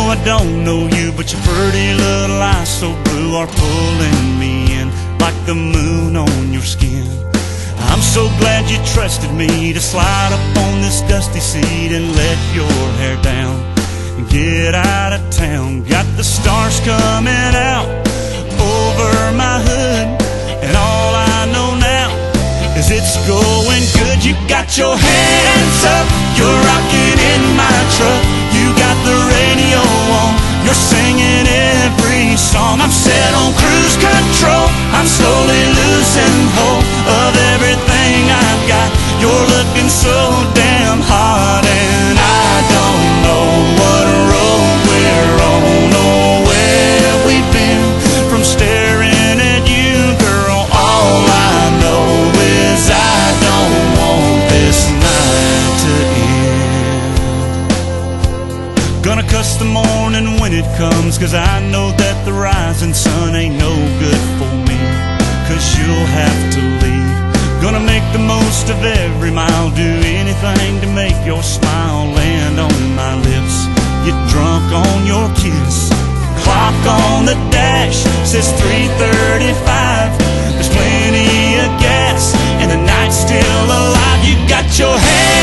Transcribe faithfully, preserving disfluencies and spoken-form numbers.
know I don't know you, but your pretty little eyes so blue are pulling me in like the moon on your skin. I'm so glad you trusted me to slide up on this dusty seat and let your hair down and get out of town. Got the stars coming out over my hood, and all I know now is it's going good. You got your hands up, you're rocking in my truck. You got the radio on, you're singing every song. I'm set on cruise control, I'm slowly losing hope of everything I've got. You're looking so damn hot, and I don't know what road we're on or where we've been from staring at you, girl. All I know is I don't want this night to end. Gonna cuss the morning when it comes, 'cause I know that the rising sun ain't no good for me, 'cause you'll have to leave. Gonna make the most of every mile, do anything to make your smile land on my lips. Get drunk on your kiss, clock on the dash says three thirty-five. There's plenty of gas and the night's still alive. You got your head